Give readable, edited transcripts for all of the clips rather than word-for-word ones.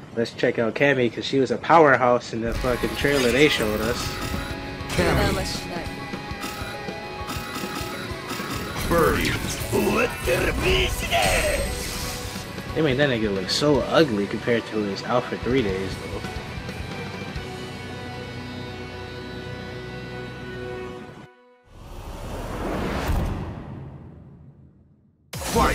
Let's check out Cammy because she was a powerhouse in the fucking trailer they showed us. Cammy. Birdie. They made that nigga look so ugly compared to his outfit 3 days though. Fight!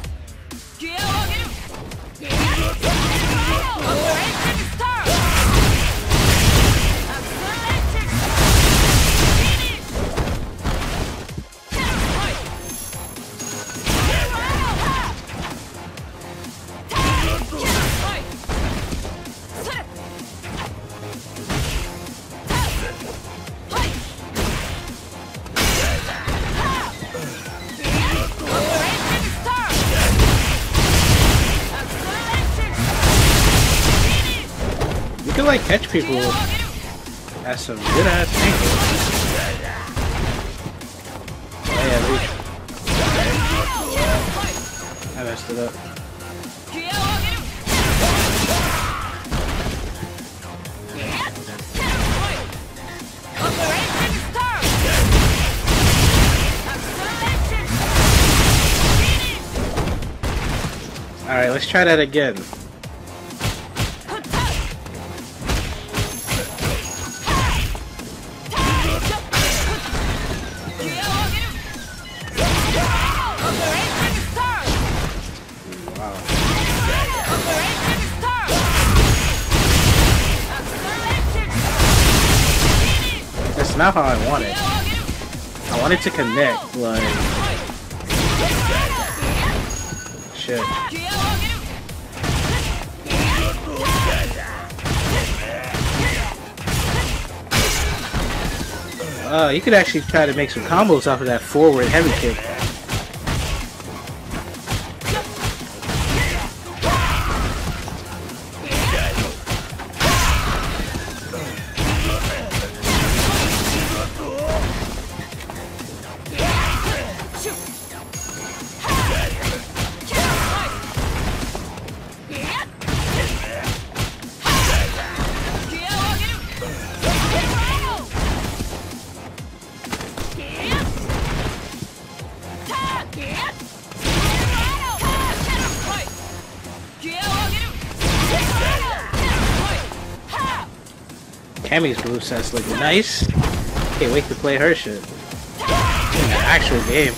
You can like catch people at some good ass angles. Oh yeah, I messed it up. Alright, let's try that again. That's not how I want it. I want it to connect, like... Shit. You could actually try to make some combos off of that forward heavy kick. Cammy's moveset's looking nice. Can't wait to play her shit in the actual game.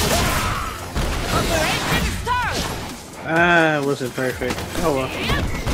It wasn't perfect. Oh well.